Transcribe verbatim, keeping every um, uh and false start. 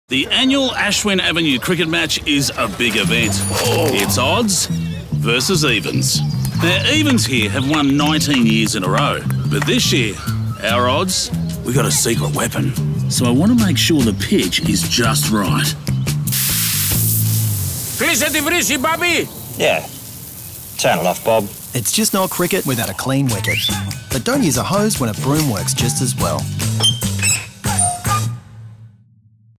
The annual Ashwin Avenue cricket match is a big event. Oh. It's odds versus evens. Now, evens here have won nineteen years in a row, but this year, our odds, we got a secret weapon. So I want to make sure the pitch is just right. Finish at the vrisi, Bobby! Yeah. Turn it off, Bob. It's just not cricket without a clean wicket. But don't use a hose when a broom works just as well.